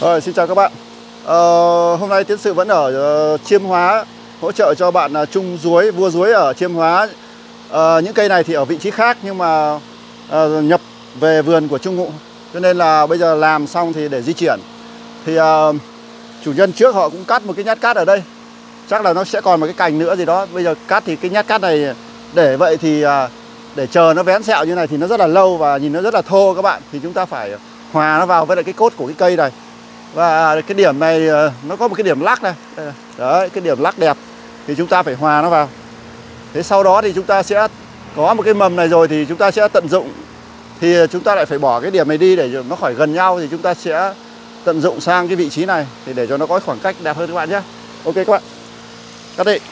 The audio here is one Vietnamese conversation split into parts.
Rồi, xin chào các bạn. Hôm nay Tiến Sự vẫn ở Chiêm Hóa hỗ trợ cho bạn Trung Duối, vua Duối ở Chiêm Hóa. Những cây này thì ở vị trí khác nhưng mà nhập về vườn của Trung Ngụ, cho nên là bây giờ làm xong thì để di chuyển. Thì chủ nhân trước họ cũng cắt một cái nhát cát ở đây, chắc là nó sẽ còn một cái cành nữa gì đó. Bây giờ cắt thì cái nhát cát này để vậy thì để chờ nó vén sẹo như này thì nó rất là lâu và nhìn nó rất là thô các bạn. Thì chúng ta phải hòa nó vào với lại cái cốt của cái cây này. Và cái điểm này nó có một cái điểm lắc này. Đấy, cái điểm lắc đẹp thì chúng ta phải hòa nó vào. Thế sau đó thì chúng ta sẽ có một cái mầm này rồi thì chúng ta sẽ tận dụng. Thì chúng ta lại phải bỏ cái điểm này đi để nó khỏi gần nhau, thì chúng ta sẽ tận dụng sang cái vị trí này thì để cho nó có khoảng cách đẹp hơn các bạn nhé. Ok các bạn, cắt đi.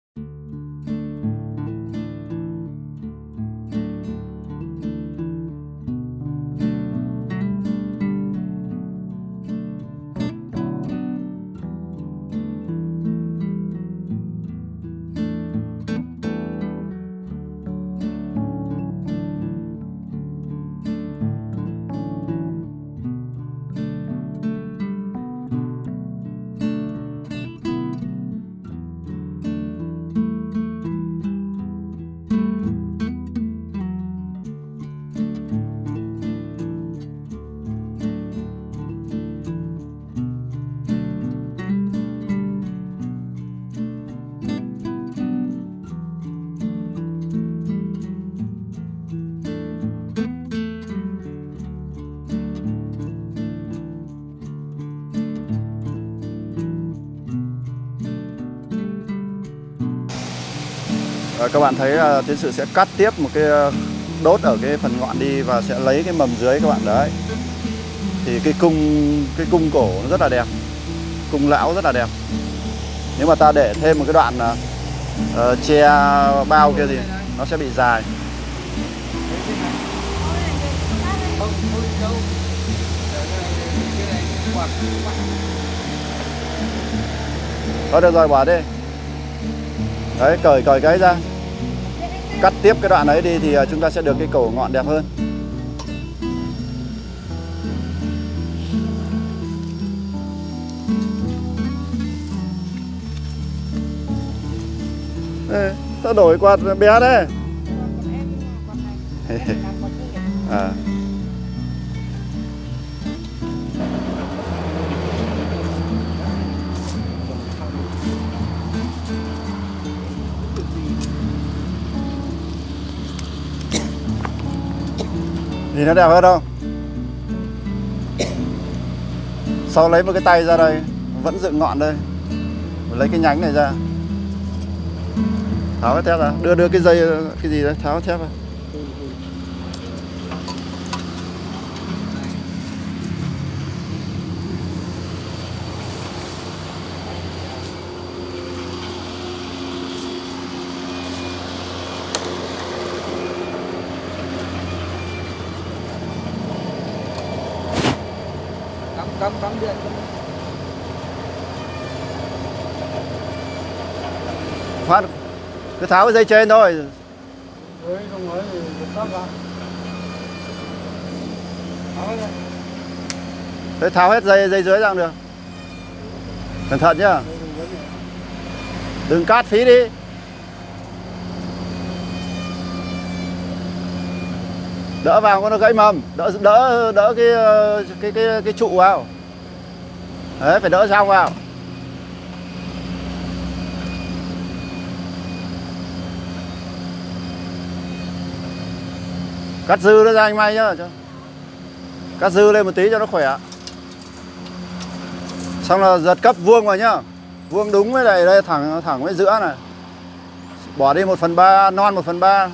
Các bạn thấy Tiến Sự sẽ cắt tiếp một cái đốt ở cái phần ngọn đi và sẽ lấy cái mầm dưới các bạn. Đấy, thì cái cung cổ nó rất là đẹp, cung lão rất là đẹp. Nếu mà ta để thêm một cái đoạn che bao kia thì nó sẽ bị dài. Thôi được rồi, bỏ đi. Đấy, cởi cái ra, cắt tiếp cái đoạn ấy đi thì chúng ta sẽ được cái cổ ngọn đẹp hơn. Ê, sao đổi quạt bé đấy? À. Nhìn nó đẹp hơn không? Sau lấy một cái tay ra đây, vẫn dựng ngọn đây, lấy cái nhánh này ra, tháo cái thép ra, đưa cái dây cái gì đấy, tháo cái thép ra. Cắm điện. Khoan, cứ tháo cái dây trên thôi. Không nói thì tắt ra. Thế tháo hết dây dưới ra cũng được. Cẩn thận nhá. Đừng cát phí đi. Đỡ vào con nó gãy mầm, đỡ cái trụ vào. Đấy, phải đỡ xong vào. Cắt dư nó ra anh May nhá. Cắt dư lên một tí cho nó khỏe. Xong là giật cấp vuông vào nhá. Vuông đúng với lại đây, thẳng với giữa này. Bỏ đi 1/3, non 1/3.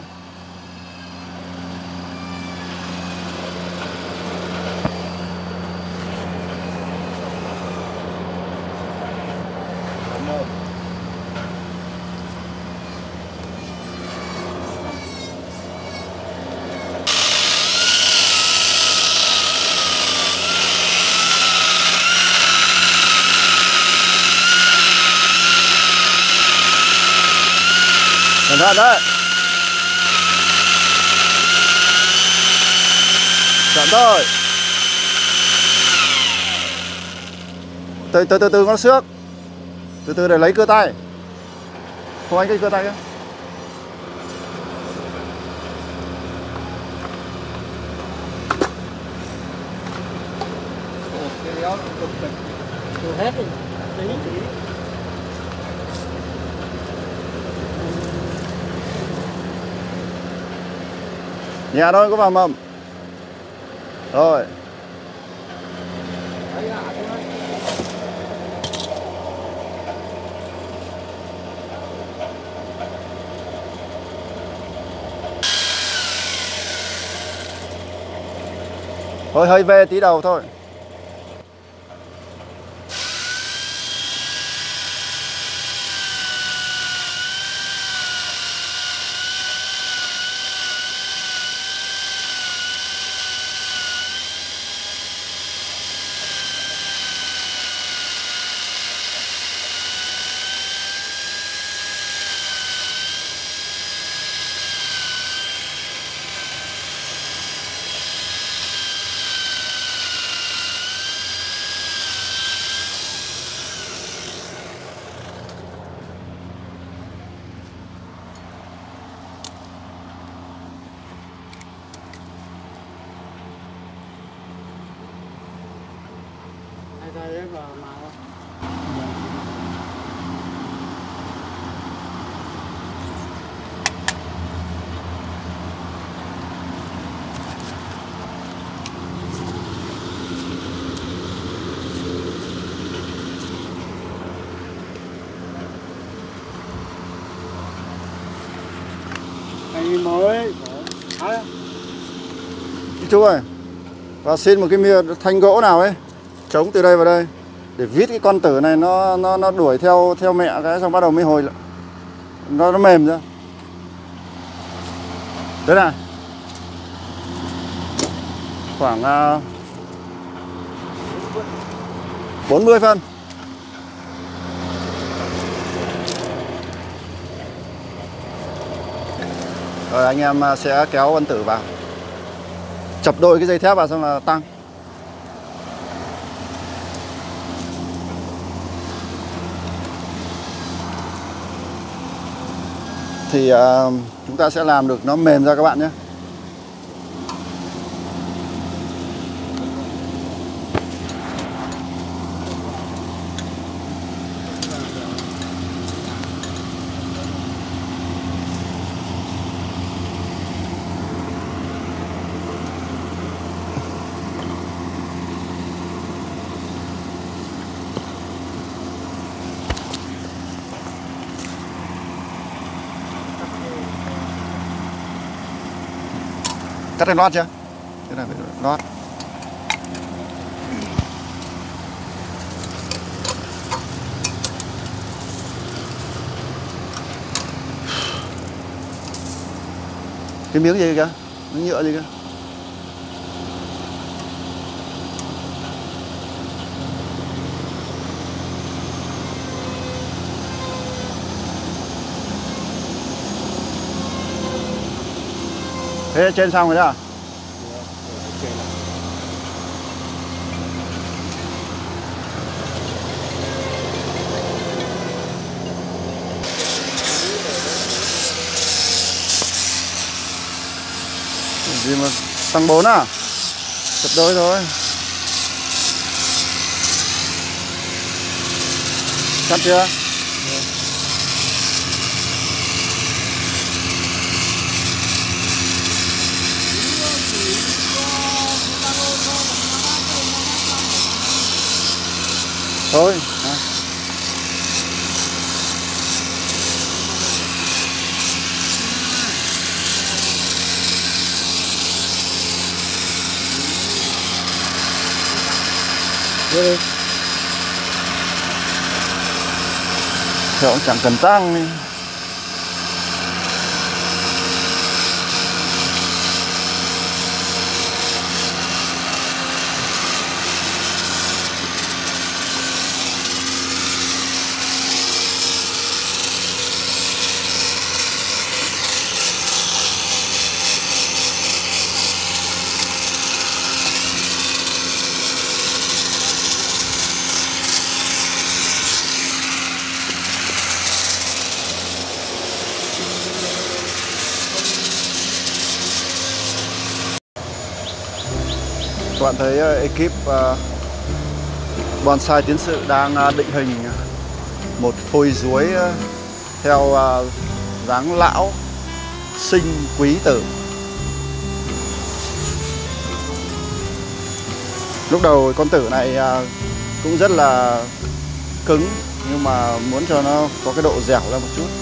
Cẩn thận đấy. Chậm thôi. Từ từ nó xước. Từ từ để lấy cưa tay. Không anh cái cưa tay cơ. Cái đéo cực cực. Từ hết đi. Tí. Nhẹ thôi, có vào mầm. Rồi. Thôi hơi về tí đầu thôi. Đây đấy vào màu. Anh mới. Hả? Chú ơi, và xin một cái thanh gỗ nào ấy chống từ đây vào đây để vít cái con tử này nó đuổi theo mẹ cái, xong bắt đầu mới hồi nó mềm ra. Đấy này, khoảng 40 phân. Rồi anh em sẽ kéo con tử vào, chập đôi cái dây thép vào xong là tăng. Thì chúng ta sẽ làm được nó mềm ra các bạn nhé. Cắt cái lót chưa? Cái này phải lót. Cái miếng gì kìa? Miếng nhựa gì kìa? Thế trên xong rồi đó à? Gì mà tăng 4 à? Chập đôi thôi. Chắc chưa? Thôi à. Đi. Cũng chẳng cần tăng đi. Các bạn thấy ekip bonsai tiến sự đang định hình một phôi ruối theo dáng lão sinh quý tử. Lúc đầu con tử này cũng rất là cứng, nhưng mà muốn cho nó có cái độ dẻo ra một chút.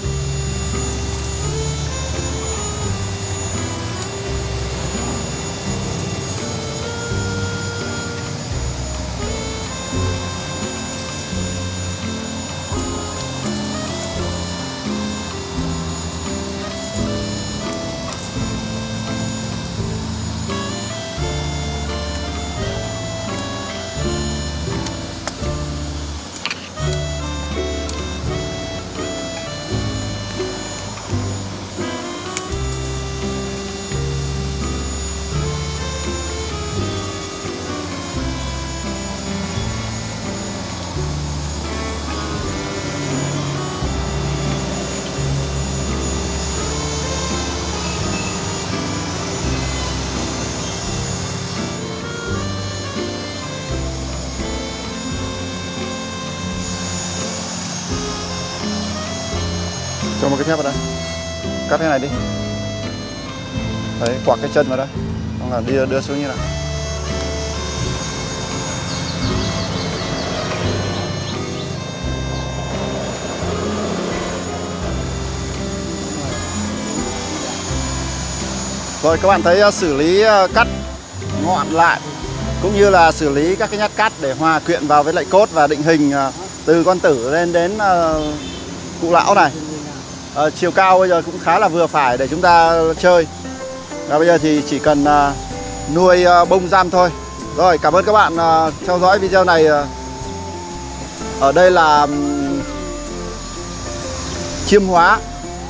Cho một cái thép vào đây, cắt thế này đi. Đấy, quạt cái chân vào đây, xong là đưa xuống như này. Rồi các bạn thấy xử lý cắt ngọn lại, cũng như là xử lý các cái nhát cắt để hòa quyện vào với lại cốt và định hình từ con tử lên đến cụ lão này. Chiều cao bây giờ cũng khá là vừa phải để chúng ta chơi. Và bây giờ thì chỉ cần nuôi bông giam thôi. Rồi, cảm ơn các bạn theo dõi video này. Ở đây là Chiêm Hóa,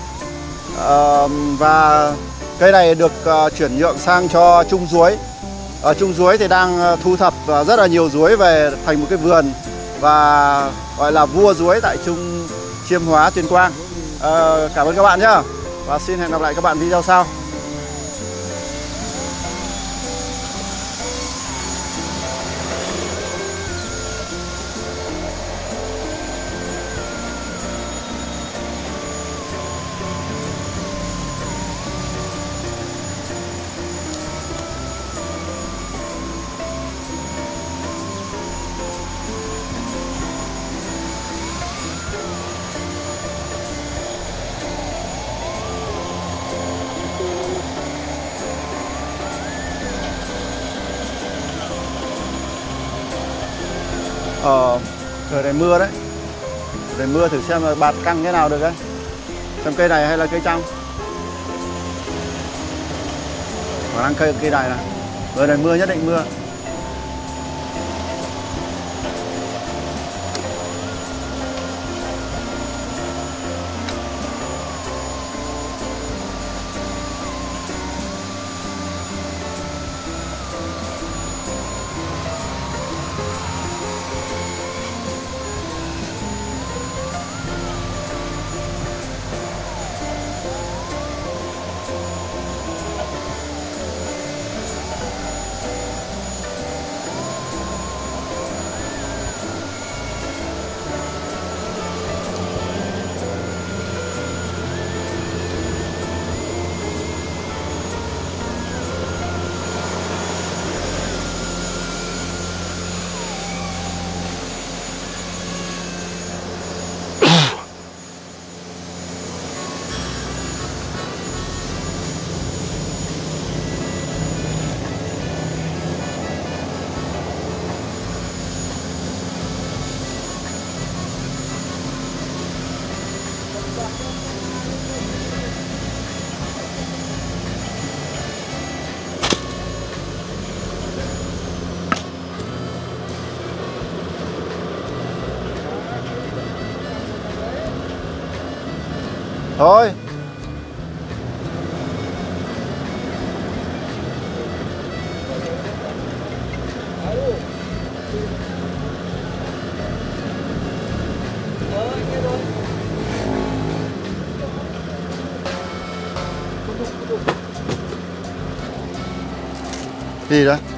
và cây này được chuyển nhượng sang cho Trung Duối. Ở Trung Duối thì đang thu thập rất là nhiều ruối về thành một cái vườn, và gọi là vua ruối tại Trung Chiêm Hóa, Tuyên Quang. Cảm ơn các bạn nhé, và xin hẹn gặp lại các bạn video sau. Trời này mưa đấy. Để mưa thử xem là bạt căng thế nào được đấy. Xem cây này hay là cây trong. Khả năng cây này này. Trời này mưa, nhất định mưa. Thôi. Gì đó?